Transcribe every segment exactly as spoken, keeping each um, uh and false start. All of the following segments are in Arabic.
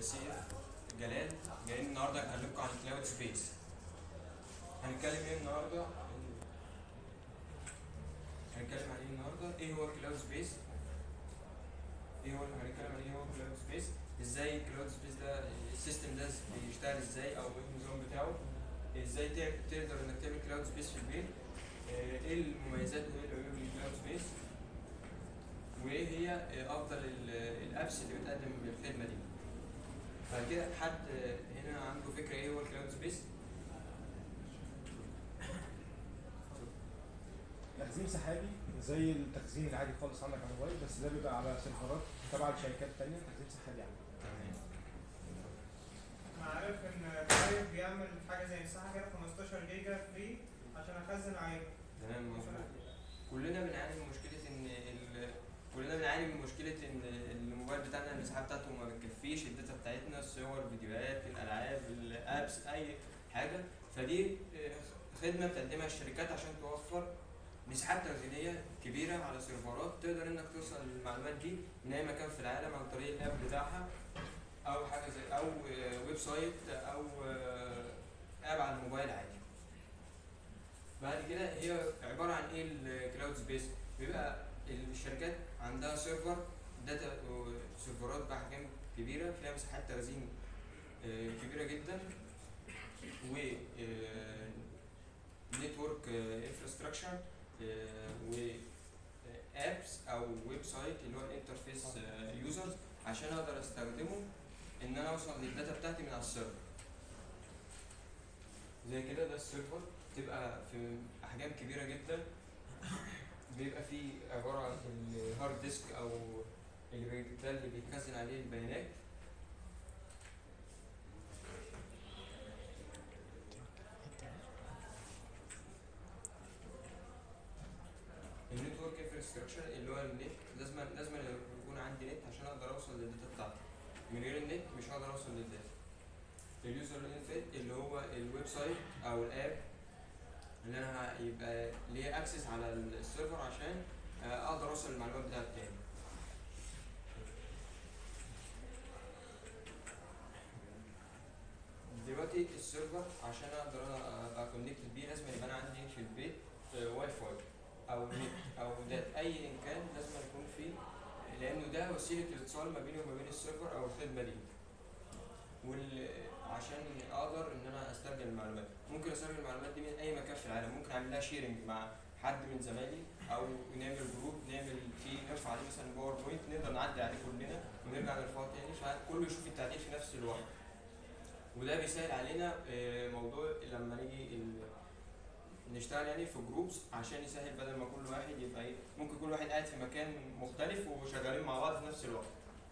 سيف جلال جايين النهارده هنكلمكم عن كلاود سبيس. هنتكلم ايه النهارده؟ هنتكلم عن ايه النهارده؟ ايه هو كلاود سبيس؟ ايه هو هنتكلم عن ايه هو كلاود سبيس؟ ازاي الكلاود سبيس ده السيستم ده بيشتغل ازاي او ايه النظام بتاعه؟ ازاي تقدر انك تعمل كلاود سبيس في البيت؟ ايه المميزات وايه العيوب للكلاود سبيس؟ وايه هي افضل الابس اللي بتقدم الخدمه دي؟ بعد كده حد هنا عنده فكره ايه هو الكلاود سبيس؟ تخزين سحابي زي التخزين العادي خالص عندك على الموبايل، بس ده بيبقى على سيرفرات تبع الشركات الثانيه. تخزين سحابي يعني. تمام. انا عارف ان درايف بيعمل حاجه زي مساحه كده خمستاشر جيجا فري عشان اخزن عليه. تمام مظبوط. كلنا بنعاني من مشكله ان ال... كلنا بنعاني من مشكله ان الموبايل بتاعنا المساحه بتاعته ما بتكفيش الداتا بتاعتنا، الصور، الفيديوهات، الالعاب، الابس، اي حاجه. فدي خدمه بتقدمها الشركات عشان توفر مساحات تخزينيه كبيره على سيرفرات تقدر انك توصل للمعلومات دي من اي مكان في العالم عن طريق الاب بتاعها او حاجه زي او ويب سايت او اب على الموبايل عادي. بعد كده هي عباره عن ايه الكلاود سبيس؟ بيبقى الشركات عندها سيرفر داتا، سيرفرات باحجام كبيره فيها مساحات تخزين كبيره جدا و نتورك انفراستراكشر و ابس او ويب سايت اللي هو الانترفيس يوزرز عشان اقدر استخدمه ان انا اوصل للداتا بتاعتي من على السيرفر. زي كده ده السيرفر تبقى في احجام كبيره جدا، بيبقى فيه عباره عن الهارد ديسك او اللي ده اللي بيتخزن عليه البيانات. النتورك انفراستراكشر اللي هو النت، لازم لازم يكون عندي نت عشان اقدر اوصل للداتا بتاعتي. من غير النت مش هقدر اوصل للداتا. اليوزر انفيت اللي هو الويب سايت او الاب اللي انا يبقى ليه اكسس على السيرفر عشان اقدر اوصل للمعلومات بتاعتي تاني. دلوقتي السيرفر عشان اقدر انا ابقى كونكتد بيه لازم يبقى انا عندي في البيت واي فاي او نت او دات اي كان لازم يكون فيه، لانه ده وسيله الاتصال ما بيني وما بين السيرفر او الخدمه دي. وعشان اقدر ان انا استرجع المعلومات، ممكن استرجع المعلومات دي من اي مكان في العالم، ممكن اعمل لها شيرنج مع حد من زمايلي او نعمل جروب نعمل فيه نرفع عليه مثلا باوربوينت نقدر نعدي عليه كلنا ونرجع نرفعه تاني فكله يشوف التعديل في نفس الوقت. وده بيسهل علينا موضوع لما نيجي نشتغل يعني في جروبس عشان يسهل بدل ما كل واحد يبقى ايه، ممكن كل واحد قاعد في مكان مختلف وشغالين مع بعض في نفس الوقت.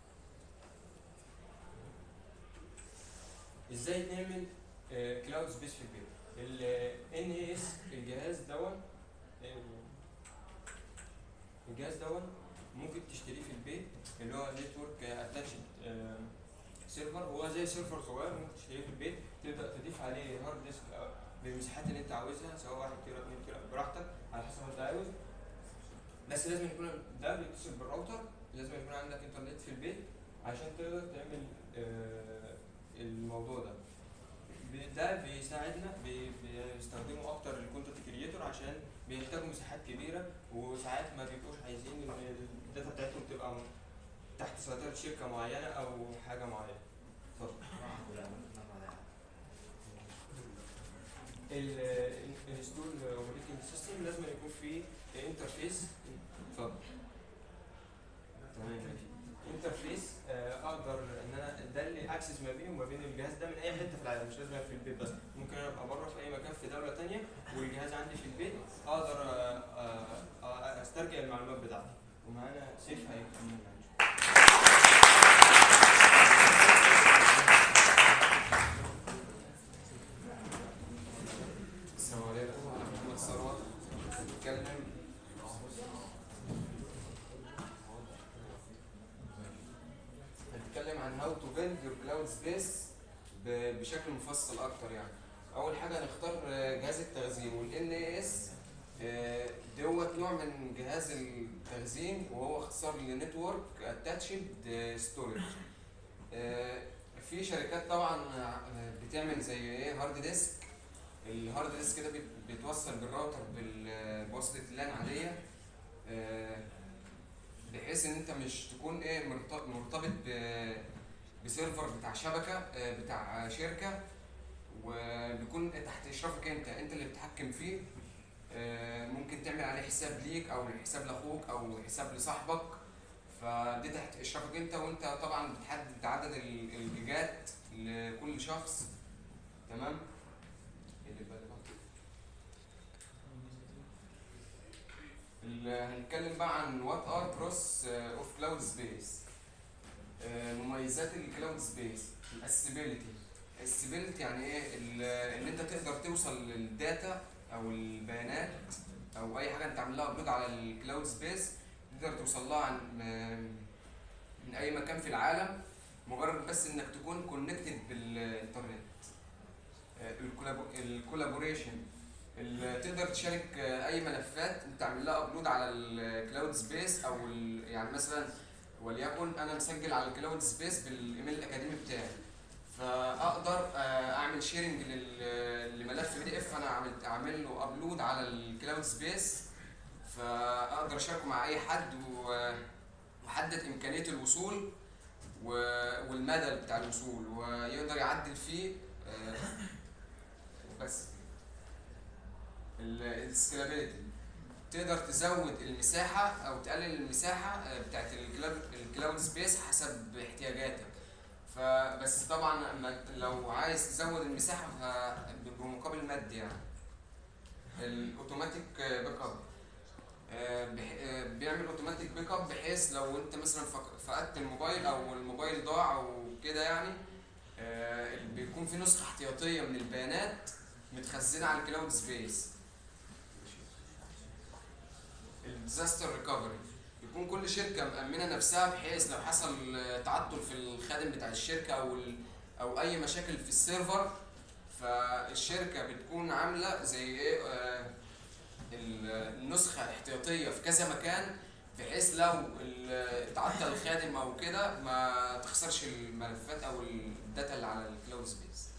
ازاي نعمل كلاود سبيس في البيت؟ ال إن إيه إس الجهاز دون الجهاز دون ممكن تشتريه في البيت اللي هو نتورك اتاتشد سيرفر، هو زي سيرفر صغير ممكن تشتريه في البيت، تبدا تضيف عليه هارد ديسك بالمساحات اللي انت عاوزها سواء واحد تيرا اتنين تيرا براحتك على حسب ما انت عاوز. بس لازم يكون ده بيتصل بالراوتر، لازم يكون عندك انترنت في البيت عشان تقدر تعمل آه الموضوع ده. ده بيساعدنا بيستخدموا اكتر الكونتنت كريتور عشان بيحتاجوا مساحات كبيره وساعات ما بيبقوش عايزين ان الداتا بتاعتهم تبقى تحت سيطره شركه معينه او حاجه معينه. اتفضل. الانستول اوبريتنج سيستم لازم يكون فيه انترفيس. اتفضل. تمام ماشي. انترفيس اقدر ان انا ده اللي اكسس ما بيني وما بين الجهاز ده من اي حته في العالم، مش لازم في البيت بس، ممكن انا ابقى بره في اي مكان في دوله ثانيه والجهاز عندي في البيت اقدر استرجع المعلومات بتاعتي. ومعانا سيف هيكمل. السلام عليكم، انا محمد ثروت بتكلم هنتكلم عن هاو تو بيلد يور كلاود سبيس بشكل مفصل اكتر. يعني اول حاجه هنختار جهاز التخزين، والان اي اس دوت نوع من جهاز التخزين وهو اختصار لنتورك اتاتشد ستورج. في شركات طبعا بتعمل زي ايه هارد ديسك. الهارد ديسك كده بيتوصل بالراوتر بواسطه اللان عاديه، بحيث ان انت مش تكون ايه مرتبط بسيرفر بتاع شبكه بتاع شركه، وبيكون تحت اشرافك انت انت اللي بتتحكم فيه. ممكن تعمل عليه حساب ليك او حساب لاخوك او حساب لصاحبك، فدي تحت اشرافك انت، وانت طبعا بتحدد عدد الجيجات لكل شخص. تمام. هنتكلم بقى عن وات ار بروس اوف كلاود سبيس. مميزات الكلاود سبيس: الاسيبيليتي. الاسيبيليتي يعني ايه؟ ان انت تقدر توصل للداتا او البيانات او اي حاجه انت عامل لها ابلود على الكلاود سبيس، تقدر توصل لها عن من اي مكان في العالم، مجرد بس انك تكون كونكتد بالانترنت. الكولابوريشن، تقدر تشارك اي ملفات انت عامل لها ابلود على الكلاود سبيس، او يعني مثلا وليكن انا مسجل على الكلاود سبيس بالايميل الاكاديمي بتاعي، فاقدر اعمل شيرنج لملف بي دي اف انا عملت اعمل له ابلود على الكلاود سبيس، فاقدر اشاركه مع اي حد واحدد امكانيه الوصول والمدى بتاع الوصول، ويقدر يعدل فيه بس. السكيلابيلتي، تقدر تزود المساحه او تقلل المساحه بتاعت الكلاود سبيس حسب احتياجاتك، فبس طبعا لو عايز تزود المساحه بمقابل مادي يعني. الاوتوماتيك باك اب، بيعمل اوتوماتيك باك اب بحيث لو انت مثلا فقدت الموبايل او الموبايل ضاع او كده يعني، بيكون في نسخه احتياطيه من البيانات متخزنه على الكلاود سبيس. الديزاستر ريكفري، يكون كل شركه مأمنه نفسها بحيث لو حصل تعطل في الخادم بتاع الشركه او او اي مشاكل في السيرفر، فالشركه بتكون عامله زي ايه آه النسخه احتياطيه في كذا مكان، بحيث لو تعطل الخادم او كده ما تخسرش الملفات او الداتا اللي على الكلاود سبيس.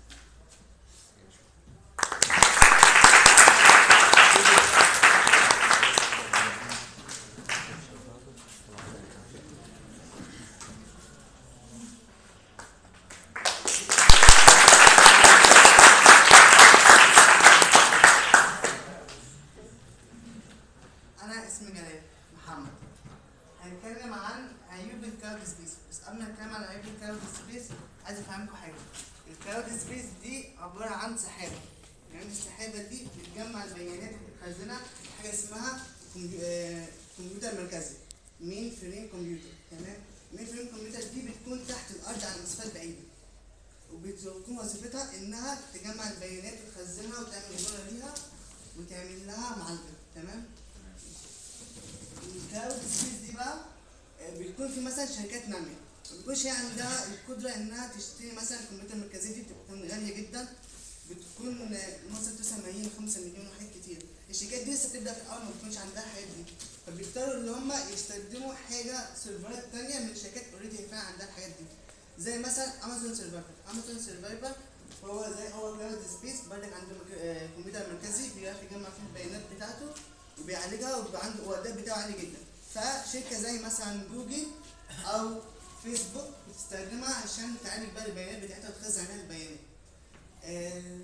أنا اسمي جلال محمد. هنتكلم عن عيوب الكلاود سبيس، بس قبل ما نتكلم عن عيوب الكلاود سبيس عايز افهمكم حاجة. الكلاود سبيس دي عبارة عن سحابة، يعني السحابة دي بتجمع البيانات وبتخزنها في حاجة اسمها كمبيوتر مركزي، مين فريم كمبيوتر. تمام. مين فريم كمبيوتر دي بتكون تحت الأرض على مسافات بعيدة، وبتكون وظيفتها إنها تجمع البيانات وتخزنها وتعمل إدارة ليها وتعمل لها معالجة. تمام. الكلاود سبيس دي بقى بيكون في مثلا شركات نامية، ما بيكونش هي عندها القدرة إنها تشتري مثلا الكمبيوتر المركزية دي، بتكون غالية جدا، بتكون مثلا تسعة ملايين خمسة مليون وحاجات كتير. الشركات دي لسه بتبدأ في الأول، ما بتكونش عندها الحاجات دي، فبيضطروا إن هم يستخدموا حاجة سيرفرات تانية من شركات أوريدي فعلا عندها الحاجات دي، زي مثلا أمازون سيرفايفر. أمازون سيرفايفر هو زي هو كلاود سبيس برضك عنده كمبيوتر مركزي بيعرف يجمع فيه البيانات بتاعته وبيعالجها، وبيبقى عنده الأداء بتاعه عالي جدا. فشركة زي مثلا جوجل أو فيسبوك بتستخدمها عشان تعالج بقى البيانات بتاعتها وتخزن عليها البيانات. آه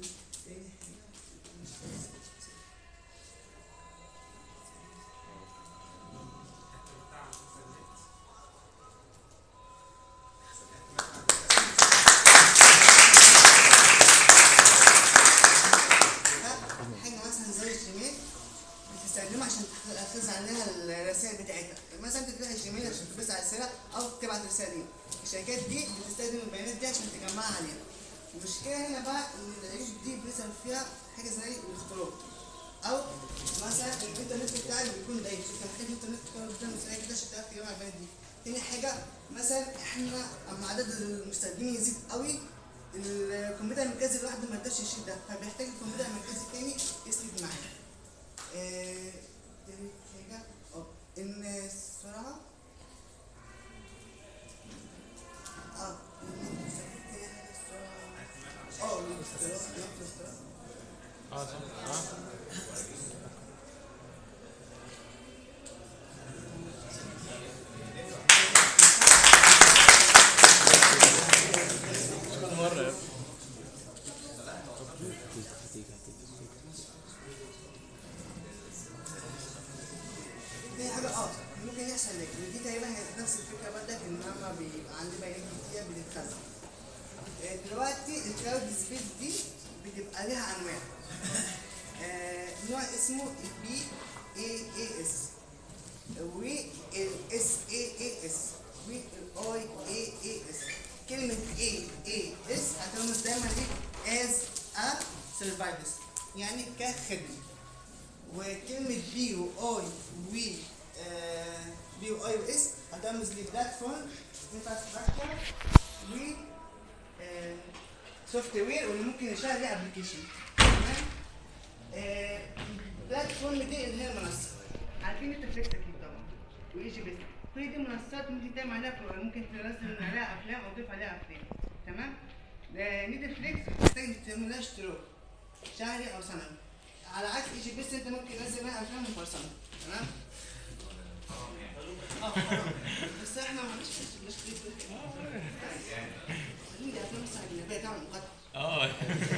حاجة مثلا زي الجيميل بتستخدمها عشان تخزن عليها الرسائل بتاعتها، مثلا تفتح الجيميل عشان تبث على رسالة أو تبعت رسالة ليها. الشركات دي بتستخدم البيانات دي عشان تجمعها عليها. المشكلة هنا بقى إن العيوب دي بيظهر فيها حاجة زي الاختراق، أو مثلا الإنترنت بتاعك بيكون ضعيف، أنت محتاج إنترنت قدام مساعدة كده عشان تعرف تجمع البيانات دي. تاني حاجة مثلا إحنا أما عدد المستخدمين يزيد قوي، الكمبيوتر المركزي لوحده ما يقدرش يشيل ده، فبيحتاج الكمبيوتر المركزي تاني يسند معاه. آه تاني حاجة اه إن السرعة اه تاني اه صح اه كل مرة يا ابني. دي حاجة اه ممكن يحصل لك دي تقريبا هي نفس الفكرة برضك ان انا بيبقى عندي بيانات كتير بتتخزن. آه، دلوقتي الكلاود سبيس دي بتبقى ليها انواع. آه، نوع اسمه البي اي اي اس والاس اي اي اس والاي اي اي اس. كلمة اي اي اس هترمز دايما ليك as a service يعني كخدمة. وكلمة بي و اي و بي و اي و اس هترمز لبلاتفورم انفراستراكشر و سوفت وير واللي ممكن يشتغل عليه ابلكيشن. تمام؟ البلاتفورم دي اللي هي المنصة. عارفين نتفليكس اكيد طبعا واي جي بيست. كل دي منصات ممكن تعمل عليها ممكن تنزل عليها افلام او تضيف عليها افلام. تمام؟ نتفليكس بتحتاج تعمل لها اشتراك شهري او سنوي. على عكس اي جي بيست انت ممكن تنزل منها افلام مفصلة. تمام؟ اه بس احنا ما عندناش مشكلة خليني افلام بس اجنبية تعمل مقاطعة. اه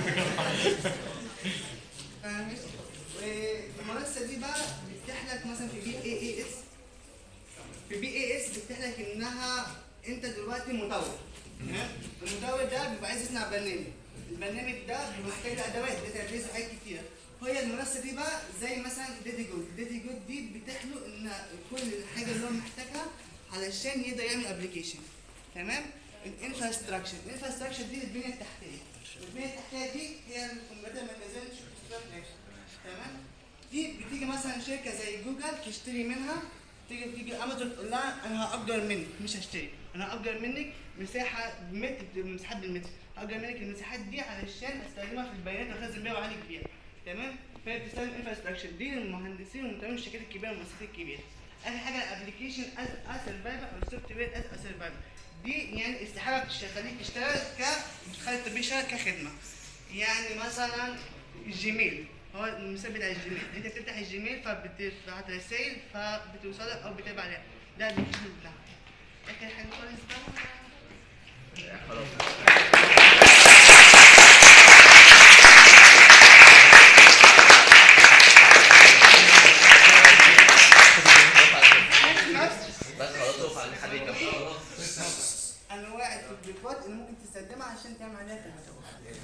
فاهم؟ والمنصة دي بقى بتفتح لك مثلا في بي اي اي اس. في بي اي اس بتفتح لك انها انت دلوقتي مطور. تمام؟ المطور ده بيبقى عايز يصنع برنامج. البرنامج ده بيبقى محتاج له ادوات داتابيز وحاجات كتيرة. هي المنصة دي بقى زي مثلا ديدي جود. ديدي جود دي بتتيح له ان كل الحاجة اللي هو محتاجها علشان يقدر يعمل ابلكيشن. تمام؟ الانفراستراكشر. الانفراستراكشر دي البنية التحتية. البنية التحتية دي هي الكمبيوتر المركزية اللي شفتها. تمام؟ دي بتيجي مثلا شركة زي جوجل تشتري منها. تيجي تيجي امازون تقول لها انا هاجر منك مش هشتري. انا هاجر منك مساحة متر مساحات بالمتر. هاجر منك المساحات دي علشان استخدمها في البيانات واخزن بيها واعالج بيها. تمام؟ فهي بتستخدم انفراستراكشر دي للمهندسين والمطورين والشركات الكبيره والمؤسسات الكبيره. اخر حاجه الابلكيشن از ا سرفايفر او السوفت وير از ا سرفايفر. دي يعني استحاله بتخليك تشتغل ك بتخلي التطبيق يشتغل كخدمه. يعني مثلا الجيميل هو المثال بتاع الجيميل. انت بتفتح الجيميل فبتبعت رسائل فبتوصلك او بتابع عليها. ده الابلكيشن بتاعها. اخر حاجه خالص بقى خلاص. انواع التطبيقات اللي ممكن تستخدمها عشان تعمل عليها تلفزيون.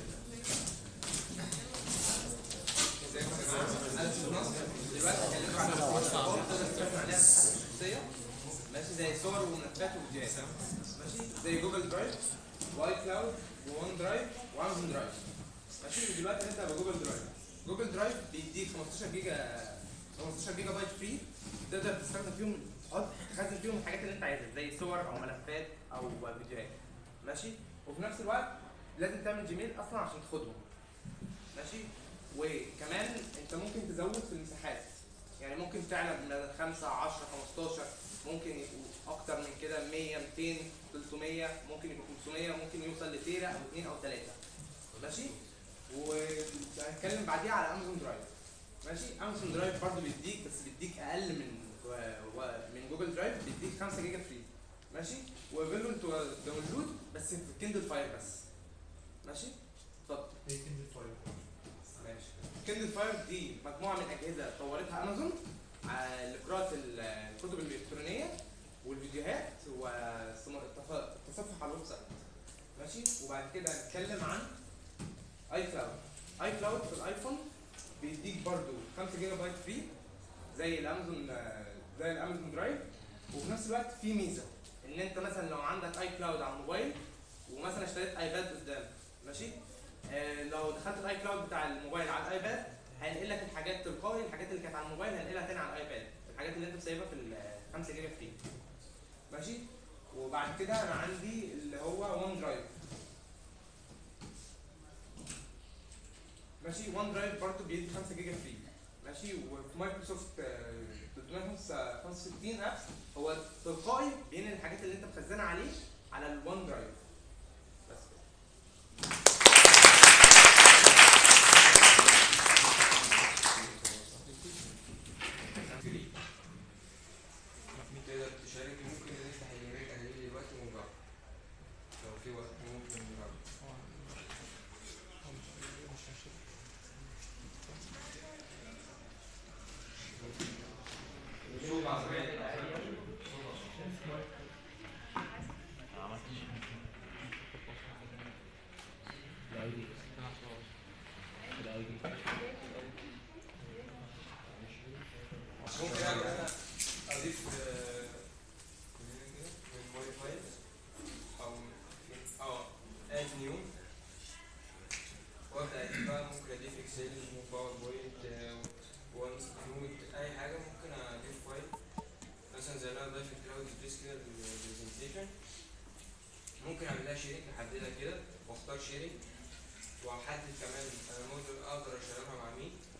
دلوقتي هكلمكم عن التطبيقات تقدر تستخدم عليها مساحات شخصيه ماشي زي صور وملفات وفيديوهات ماشي زي جوجل درايف واي كلاود وون درايف وامازون درايف ماشي. دلوقتي هنبدا بجوجل درايف. جوجل درايف بيديك خمستاشر جيجا خمستاشر جيجا بايت فري تقدر تستخدم فيهم تحط تخزن فيهم الحاجات اللي انت عايزها زي صور او ملفات او فيديوهات ماشي. وفي نفس الوقت لازم تعمل جيميل اصلا عشان تاخدهم ماشي. وكمان انت ممكن تزود في المساحات يعني ممكن تعلى من خمسة عشرة خمستاشر ممكن يبقوا اكتر من كده مية ميتين تلتمية ممكن يبقوا خمسمية ممكن يوصل لتيرا او اتنين او تلاتة ماشي. وهنتكلم بعديها على امازون درايف ماشي. امازون درايف برضه بيديك بس بيديك اقل من من جوجل درايف بيديك خمسة جيجا فري ماشي. وقبل له انتوا داونلود بس في كيندل فاير بس ماشي. اتفضل. ايه كيندل فاير؟ ماشي. كيندل فاير دي مجموعه من اجهزه طورتها امازون لقراءه الكتب الالكترونيه والفيديوهات والتصفح على الويب سايت ماشي. وبعد كده هنتكلم عن اي كلاود. اي كلاود في الايفون بيديك برضو خمسة جيجا بايت فري زي الامازون زي الامازون درايف. وفي نفس الوقت في ميزه ان انت مثلا لو عندك اي كلاود على الموبايل ومثلا اشتريت ايباد قدام ماشي. آه لو دخلت الاي كلاود بتاع الموبايل على الايباد هينقل لك الحاجات تلقائي. الحاجات اللي كانت على الموبايل هينقلها تاني على الايباد. الحاجات اللي انت سايبها في ال خمسة جيجا فري ماشي. وبعد كده انا عندي اللي هو ون درايف ماشي. ون درايف برضه بيدي خمسة جيجا فري ماشي. وفي مايكروسوفت تلتمية وخمسة وستين ابس هو تلقائي بينقل الحاجات اللي انت مخزنها عليه على الون درايف بس. اكسل وباوربوينت وانس نوت اي حاجه ممكن اضيف فايل مثلا زي انا ضايف الكلاود سبيس كده للبرزنتيشن. ممكن اعمل لها شيرنج، احددها كده واختار شيرنج، واحدد كمان انا ممكن اقدر اشيرها مع مين.